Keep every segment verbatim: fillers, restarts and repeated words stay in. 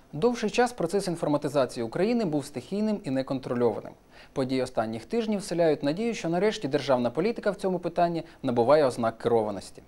Довший час процес інформатизації України був стихійним і неконтрольованим. Події останніх тижнів вселяють надію, що нарешті державна політика в цьому питанні набуває ознак керованості.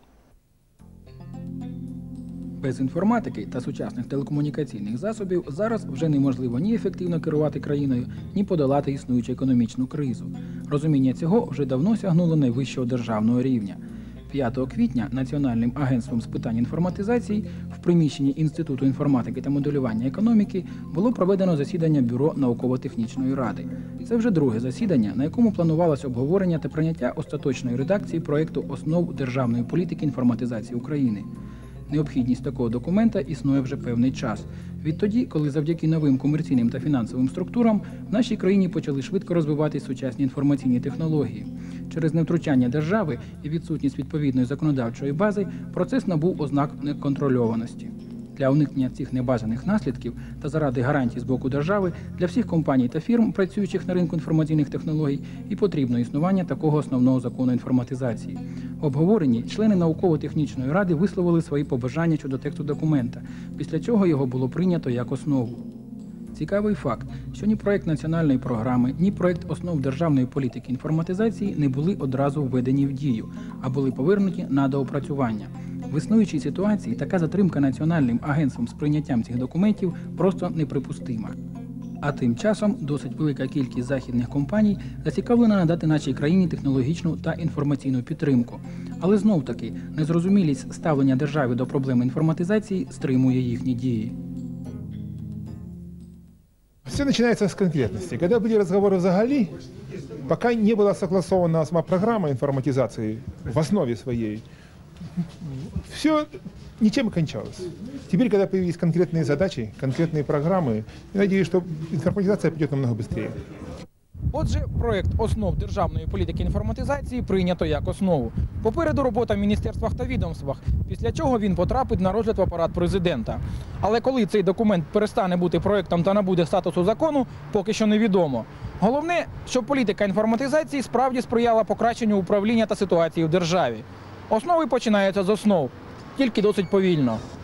Без інформатики та сучасних телекомунікаційних засобів зараз вже неможливо ні ефективно керувати країною, ні подолати існуючу економічну кризу. Розуміння цього вже давно сягнуло найвищого державного рівня. п'ятого квітня Національним агентством з питань інформатизації в приміщенні Інституту інформатики та моделювання економіки було проведено засідання Бюро науково-технічної ради. Це вже друге засідання, на якому планувалось обговорення та прийняття остаточної редакції проєкту «Основ державної політики інформатизації України». Необхідність такого документа існує вже певний час. Відтоді, коли завдяки новим комерційним та фінансовим структурам в нашій країні почали швидко розвиватися сучасні інформаційні технології. Через невтручання держави і відсутність відповідної законодавчої бази процес набув ознак неконтрольованості. Для уникнення цих небажаних наслідків та заради гарантій з боку держави для всіх компаній та фірм, працюючих на ринку інформаційних технологій, і потрібно існування такого основного закону інформатизації. В обговоренні члени науково-технічної ради висловили свої побажання щодо тексту документа, після чого його було прийнято як основу. Цікавий факт, що ні проєкт національної програми, ні проєкт основ державної політики інформатизації не були одразу введені в дію, а були повернуті на доопрацювання. В існуючій ситуації така затримка Національним агентством з прийняттям цих документів просто неприпустима. А тим часом досить велика кількість західних компаній зацікавлена надати нашій країні технологічну та інформаційну підтримку. Але знов-таки незрозумілість ставлення держави до проблеми інформатизації стримує їхні дії. Все начинается с конкретности. Когда были разговоры взагалі, пока не была согласована сама программа информатизации в основе своей, все ничем и кончалось. Теперь, когда появились конкретные задачи, конкретные программы, я надеюсь, что информатизация пойдет намного быстрее. Отже, проєкт «Основ державної політики інформатизації» прийнято як основу. Попереду робота в міністерствах та відомствах, після чого він потрапить на розгляд в апарат президента. Але коли цей документ перестане бути проєктом та набуде статусу закону, поки що невідомо. Головне, щоб політика інформатизації справді сприяла покращенню управління та ситуації в державі. Основи починаються з основ, тільки досить повільно.